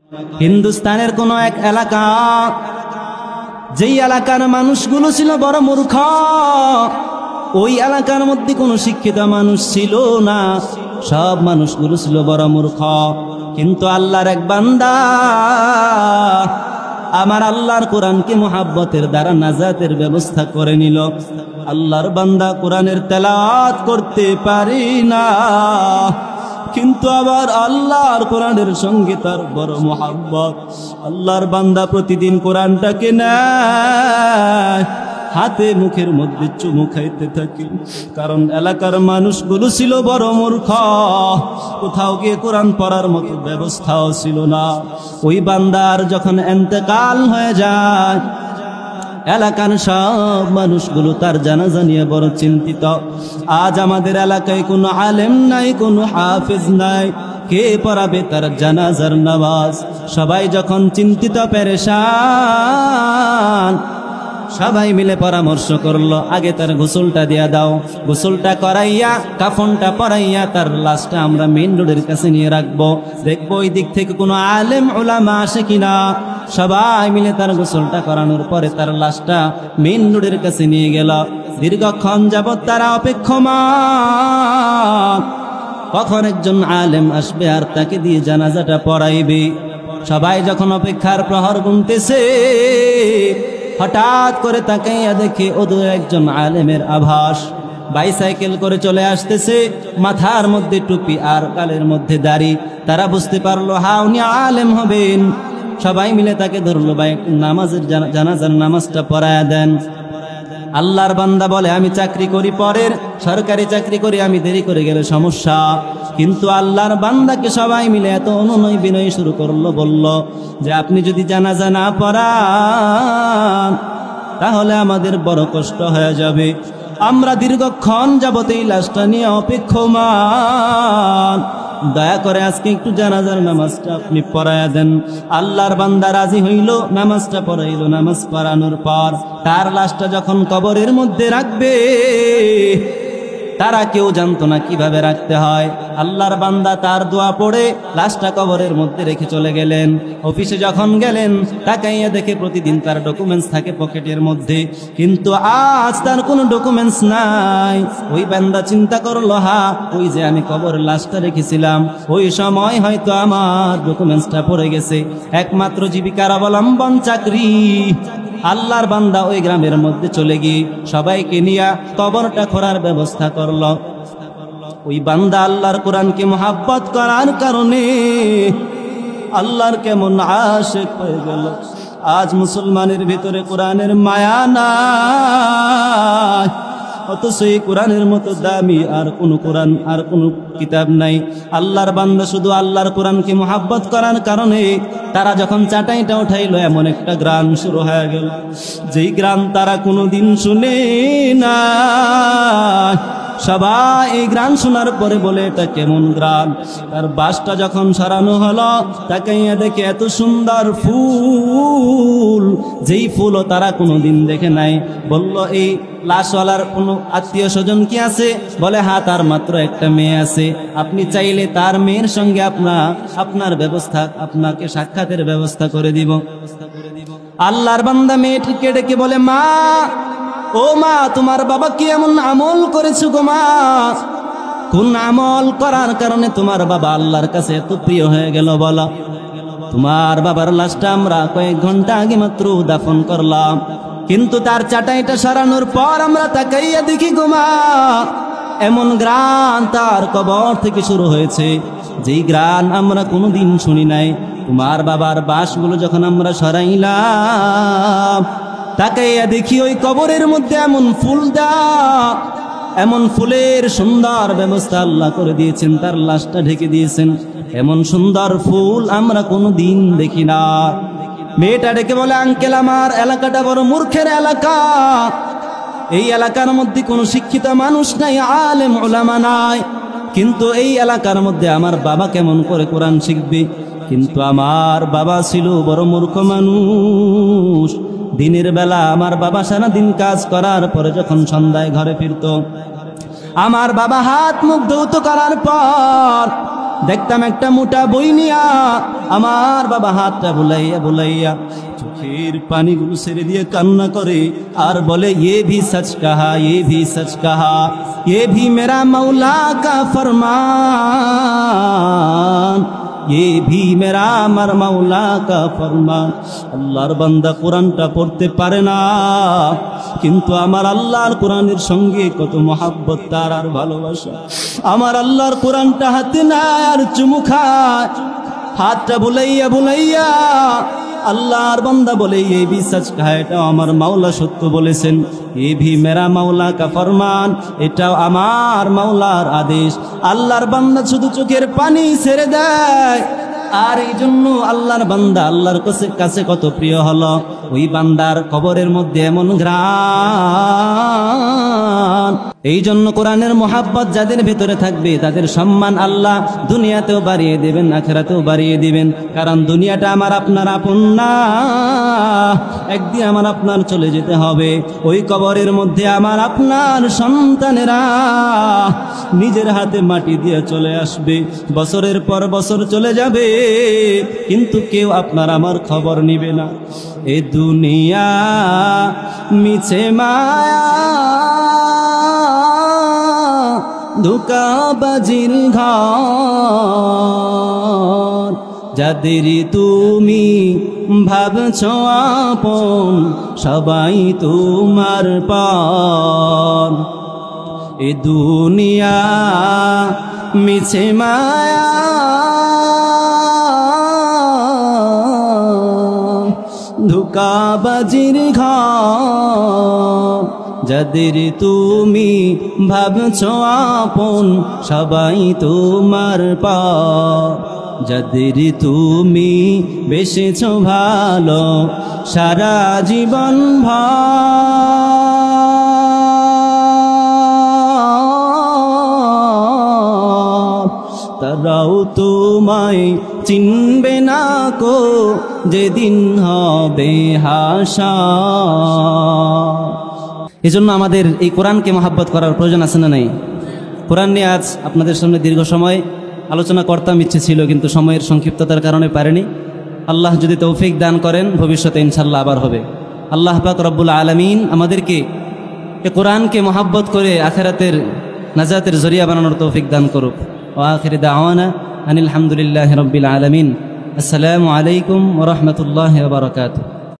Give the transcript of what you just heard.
হিন্দুস্তানের কোন এক এলাকা, যেই এলাকার মানুষগুলো ছিল বড় মূর্খ, ওই এলাকার মধ্যে কোনো শিক্ষিত মানুষ ছিল না, সব মানুষগুলো ছিল বড় মূর্খ। কিন্তু আল্লাহর এক বান্দা আমার আল্লাহর কোরআনকে মুহাব্বতের দ্বারা নাজাতের ব্যবস্থা করে নিল। আল্লাহর বান্দা কোরআনের তেলাওয়াত করতে পারি না, কিন্তু আবার আল্লাহর কোরআনের সঙ্গে তার বড় মুহাব্বত। আল্লাহর বান্দা প্রতিদিন কোরআনটাকে নেয়, হাতে মুখের মধ্যে চুমু খাইতে থাকে, কারণ এলাকার মানুষগুলো ছিল বড় মূর্খ, কোথাও গিয়ে কোরআন পড়ার মতো ব্যবস্থাও ছিল না। ওই বান্দার যখন ইন্তেকাল হয়ে যায়, এলাকার সব মানুষগুলো তার জানাজা নিয়ে বড় চিন্তিত। আজ আমাদের এলাকায় কোনো আলেম নাই, কোনো হাফেজ নাই, কে পড়াবে তার জানাজার নামাজ? সবাই যখন চিন্তিত পেরেশান, সবাই মিলে পরামর্শ করলো, আগে তার গোসলটা দিয়া দাও, গোসলটা করাইয়া কাফনটা পরাইয়া তার লাশটা আমরা মেইন রোডের কাছে নিয়ে রাখবো, দেখবো ওই দিক থেকে কোনো আলেম উলামা আসে কিনা। সবাই মিলে তার গোসলটা করানোর পরে তার লাশটা মেইন রোডের কাছে নিয়ে গেল। দীর্ঘক্ষণ যাবৎ তারা অপেক্ষমান, কখন একজন আলেম আসবে আর তাকে দিয়ে জানাজাটা পড়াইবে। সবাই যখন অপেক্ষার প্রহর গুনতেছে, হঠাৎ করে তাকাইয়া দেখে ওদের একজন আলেমের আভাস। বাইসাইকেল করে চলে আসতেছে, মাথার মধ্যে টুপি আর গালের মধ্যে দাড়ি। তারা বুঝতে পারলো হ্যাঁ উনি আলেম হবেন। সবাই মিলে তাকে ধরলো, ভাই নামাজের জানাজার নামাজটা পড়ায়া দেন। আল্লাহর বান্দা বলে আমি চাকরি করি, পরের সরকারি চাকরি করি, আমি দেরি করে গেলে সমস্যা। কিন্তু আল্লাহর বান্দাকে সবাই মিলে এত অনুনয় বিনয় শুরু করলো, বলল যে আপনি যদি জানাজা না পড়ান তাহলে আমাদের বড় কষ্ট হয়ে যাবে। আমরা দীর্ঘক্ষণ যাবত এই লাশটা নিয়ে অপেক্ষমান, দয়া করে আজকে একটু জানাজার নামাজটা আপনি পড়ায়া দেন। আল্লাহর বান্দা রাজি হইল, নামাজটা পড়াইল। নামাজ পড়ানোর পর তার লাশটা যখন কবরের মধ্যে রাখবে, তারা কেউ জানতো না কিভাবে রাখতে হয়। আল্লাহর বান্দা তার দোয়া পড়ে লাশটা কবরের মধ্যে রেখে চলে গেলেন। অফিসে যখন গেলেন, তাকাইয়া দেখে প্রতিদিন তার ডকুমেন্টস থাকে পকেটের মধ্যে, কিন্তু আজ তার কোনো ডকুমেন্টস নাই। ওই বান্দা চিন্তা করলো, হ্যাঁ ওই যে আমি কবরের লাশটা রেখেছিলাম, ওই সময় হয়তো আমার ডকুমেন্টসটা পড়ে গেছে। একমাত্র জীবিকার অবলম্বন চাকরি। আল্লাহর বান্দা ওই গ্রামের মধ্যে চলে গিয়ে সবাইকে নিয়ে কবরটা খোঁড়ার ব্যবস্থা করলো। ওই বান্দা আল্লাহর কোরআনকে মুহাব্বত করার কারণে আল্লাহর কেমন আশিক হয়ে গেল। আজ মুসলমানের ভিতরে কোরআনের মায়া নাই, অথচ এই কোরআনের মতো দামি আর কোনো কোরআন আর কোনো কিতাব নাই। আল্লাহর বান্দা শুধু আল্লাহর কোরআনকে মুহাব্বত করার কারণে তারা যখন চাটাইটা উঠাইলো, এমন একটা গান শুরু হয়ে গেল যেই গান তারা কোনোদিন শুনে না। সবাই এই গান শোনার পরে বলে এটা কেমন গান। তার বাসটা যখন সরানো হলো, তাকাইয়া দেখে এত সুন্দর ফুল, যেই ফুলও তারা কোনোদিন দেখে নাই। বলল এই লাশওয়ালার কোনো আত্মীয় স্বজন কি আছে? বলে হ্যাঁ, তার মাত্র একটা মেয়ে আছে, আপনি চাইলে তার মেয়ের সঙ্গে আপনার ব্যবস্থা, আপনাকে সাক্ষাতের ব্যবস্থা করে দিব। আল্লাহর বান্দা মেয়েটিকে ডেকে বলে, মা ও মা, তোমার বাবা কি এমন আমল করেছো গো মা? কোন আমল করার কারণে তোমার বাবা আল্লাহর কাছে এত প্রিয় হয়ে গেল বলো? তোমার বাবার লাশটা আমরা কয়েক ঘন্টা আগে মাত্র দাফন করলাম, কিন্তু তার চাটাইটা সরানোর পর আমরা তাকাইয়া দেখি গো মা, এমন গ্রান তার কবর থেকে শুরু হয়েছে যেই গ্রান আমরা কোনোদিন শুনি নাই। তোমার বাবার বাসগুলো যখন আমরা সরাইলাম, তাকাইয়া দেখি ওই কবরের মধ্যে এমন ফুল এমন ফুলের সুন্দর ব্যবস্থা আল্লাহ করে দিয়েছেন, তার লাশটা ঢেকে দিয়েছেন। এমন সুন্দর ফুল আমরা কোনোদিন দেখি না। মেয়েটা ডেকে বলে, আঙ্কেল আমার এলাকাটা বড় মূর্খের এলাকা, এই এলাকার মধ্যে কোনো শিক্ষিত মানুষ নাই, আলেম উলামা নাই, কিন্তু এই এলাকার মধ্যে আমার বাবা কেমন করে কোরআন শিখবে? কিন্তু আমার বাবা ছিল বড় মূর্খ মানুষ। দিনের বেলা আমার বাবা সারাদিন কাজ করার পরে যখন সন্ধ্যায় ঘরে ফিরত, আমার বাবা হাত মুখ ধৌত করার পর দেখতাম একটা মোটা বই নিয়া আমার বাবা হাতটা বুলাইয়া বুলাইয়া চোখের পানিগুলো ছেড়ে দিয়ে কান্না করে আর বলে ये भी सच कहा ये भी सच कहा ये भी मेरा मौला का फरमान ये भी मेरा আমার মাওলা का फरमान। আল্লাহর বান্দা কোরআনটা পড়তে পারে না, কিন্তু আমার আল্লাহর কোরআনের সঙ্গে কত মহাব্বত তার আর ভালোবাসা। আমার আল্লাহর কোরআনটা হাতে নেয় আর চুমু খায়, হাতটা বুলাইয়া বুলাইয়া আল্লাহর বান্দা বলে ये भी सच कहा, এটাও আমার মাওলা সত্য বলেছেন। ये भी मेरा मौला का फरमान, এটাও আমার মাওলার আদেশ। আল্লাহর বান্দা শুধু চোখের পানি ছেড়ে দেয়। আর এই জন্য আল্লাহর বান্দা আল্লাহর কাছে কত প্রিয় হলো। ওই বান্দার কবরের মধ্যে এমন ঘ্রাণ। এই জন্য কোরআনের মোহাব্বত যাদের ভেতরে থাকবে তাদের সম্মান আল্লাহ দুনিয়াতেও বাড়িয়ে দিবেন, আখিরাতেও বাড়িয়ে দিবেন। কারণ দুনিয়াটা আমার আপনার আপন না, একদিন আমার আপনার চলে যেতে হবে। ওই কবরের মধ্যে আমার আপনার সন্তানেরা নিজের হাতে মাটি দিয়ে চলে আসবে, বছরের পর বছর চলে যাবে, কিন্তু কেউ আপনার আমার খবর নিবে না। এ দুনিয়া মিছে মায়া ধোঁকাবাজির ঘর, যাদের তুমি ভাবছো আপন সবাই তোমার পর। এ দুনিয়া মিছে মায়া ধোঁকাবাজির ঘর, যাদের তুমি ভাবছো আপন সবাই তোমার পর। যাদের তুমি বেসেছো ভালো সারা জীবন ভর, তারাও তোমায় চিনবে না কো যেদিন হবে হাসর। এজন্য আমাদের এই কোরআনকে মহাব্বত করার প্রয়োজন আছে না নাই? কোরআন নিয়ে আজ আপনাদের সামনে দীর্ঘ সময় আলোচনা করতাম, ইচ্ছে ছিল, কিন্তু সময়ের সংক্ষিপ্ততার কারণে পারেনি। আল্লাহ যদি তৌফিক দান করেন ভবিষ্যতে ইনশাল্লাহ আবার হবে। আল্লাহ পাক রব্বুল আলামিন আমাদেরকে এই কোরআনকে মহাব্বত করে আখিরাতের নাজাতের জরিয়া বানানোর তৌফিক দান করুক। ওয়া আখির দাওয়ানা আনিল হামদুলিল্লাহি রাব্বিল আলামিন। আসসালামু আলাইকুম ওয়া রাহমাতুল্লাহি ওয়া বারাকাতুহু।